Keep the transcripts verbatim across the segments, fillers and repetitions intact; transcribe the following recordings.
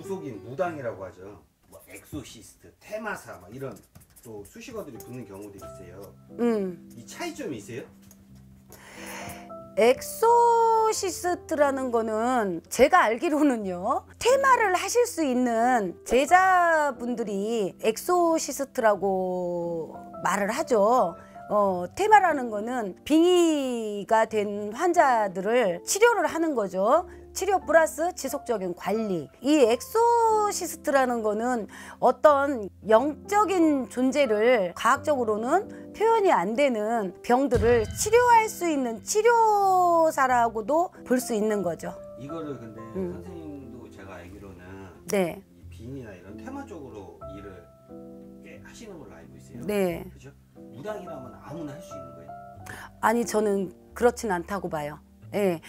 속인 무당이라고 하죠. 뭐 엑소시스트, 테마사 막 이런 또 수식어들이 붙는 경우도 있어요. 음. 이 차이점이 있어요? 엑소시스트라는 거는 제가 알기로는요, 테마를 하실 수 있는 제자분들이 엑소시스트라고 말을 하죠. 어, 테마라는 거는 빙의가 된 환자들을 치료를 하는 거죠. 치료 플러스 지속적인 관리. 이 엑소시스트라는 거는 어떤 영적인 존재를 과학적으로는 표현이 안 되는 병들을 치료할 수 있는 치료사라고도 볼 수 있는 거죠. 이거를 근데 음. 선생님도 제가 알기로는 네. 이 빙의나 이런 테마 쪽으로 일을 꽤 하시는 걸로 알고 있어요. 네. 그죠? 무당이라면 아무나 할 수 있는 거예요? 아니, 저는 그렇진 않다고 봐요. 예,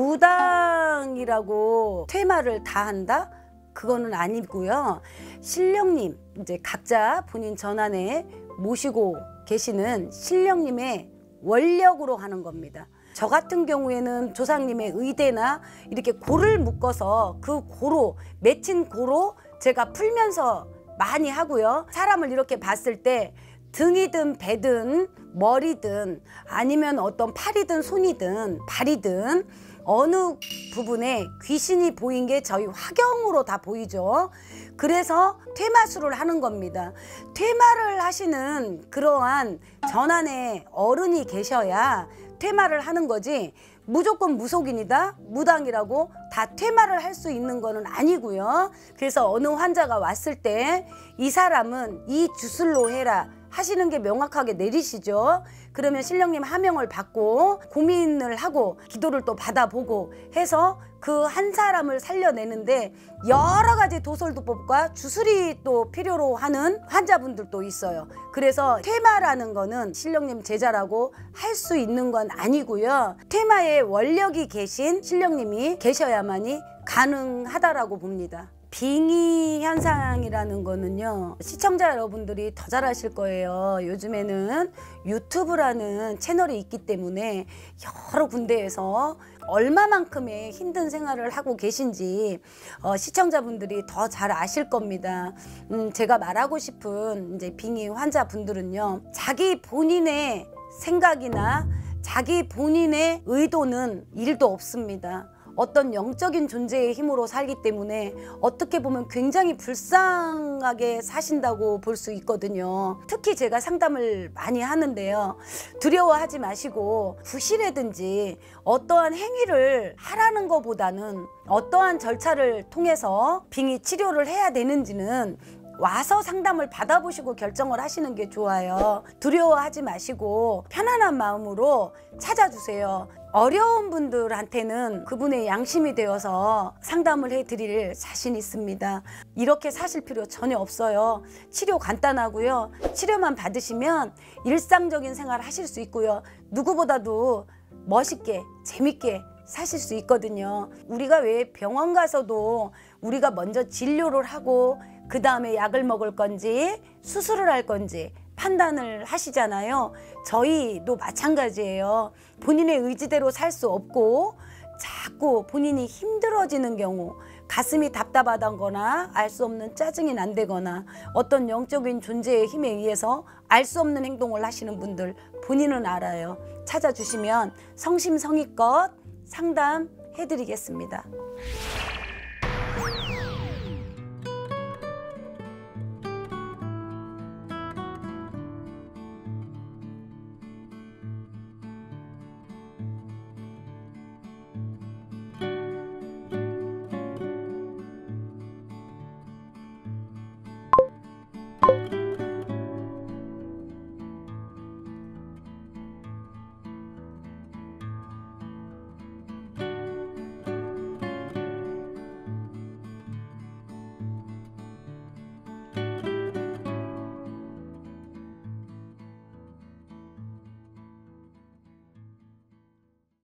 무당이라고 퇴마를 다 한다? 그거는 아니고요. 신령님, 이제 각자 본인 전환에 모시고 계시는 신령님의 원력으로 하는 겁니다. 저 같은 경우에는 조상님의 의대나 이렇게 고를 묶어서 그 고로, 맺힌 고로 제가 풀면서 많이 하고요. 사람을 이렇게 봤을 때 등이든 배든 머리든 아니면 어떤 팔이든 손이든 발이든 어느 부분에 귀신이 보인 게 저희 화경으로 다 보이죠. 그래서 퇴마술을 하는 겁니다. 퇴마를 하시는 그러한 전환의 어른이 계셔야 퇴마를 하는 거지, 무조건 무속인이다, 무당이라고 다 퇴마를 할 수 있는 거는 아니고요. 그래서 어느 환자가 왔을 때 이 사람은 이 주술로 해라 하시는 게 명확하게 내리시죠. 그러면 신령님 하명을 받고 고민을 하고 기도를 또 받아보고 해서 그 한 사람을 살려내는데 여러 가지 도솔도법과 주술이 또 필요로 하는 환자분들도 있어요. 그래서 퇴마라는 거는 신령님 제자라고 할 수 있는 건 아니고요. 퇴마에 원력이 계신 신령님이 계셔야만이 가능하다라고 봅니다. 빙의 현상이라는 거는요, 시청자 여러분들이 더 잘 아실 거예요. 요즘에는 유튜브라는 채널이 있기 때문에 여러 군데에서 얼마만큼의 힘든 생활을 하고 계신지 어, 시청자분들이 더 잘 아실 겁니다. 음, 제가 말하고 싶은 이제 빙의 환자분들은요, 자기 본인의 생각이나 자기 본인의 의도는 일도 없습니다. 어떤 영적인 존재의 힘으로 살기 때문에 어떻게 보면 굉장히 불쌍하게 사신다고 볼 수 있거든요. 특히 제가 상담을 많이 하는데요, 두려워하지 마시고 부실이든지 어떠한 행위를 하라는 것보다는 어떠한 절차를 통해서 빙의 치료를 해야 되는지는 와서 상담을 받아보시고 결정을 하시는 게 좋아요. 두려워하지 마시고 편안한 마음으로 찾아주세요. 어려운 분들한테는 그분의 양심이 되어서 상담을 해드릴 자신 있습니다. 이렇게 사실 필요 전혀 없어요. 치료 간단하고요. 치료만 받으시면 일상적인 생활 하실 수 있고요. 누구보다도 멋있게 재밌게 사실 수 있거든요. 우리가 왜 병원 가서도 우리가 먼저 진료를 하고 그 다음에 약을 먹을 건지 수술을 할 건지 판단을 하시잖아요. 저희도 마찬가지예요. 본인의 의지대로 살 수 없고 자꾸 본인이 힘들어지는 경우, 가슴이 답답하다거나 알 수 없는 짜증이 난다거나 어떤 영적인 존재의 힘에 의해서 알 수 없는 행동을 하시는 분들 본인은 알아요. 찾아주시면 성심성의껏 상담해드리겠습니다.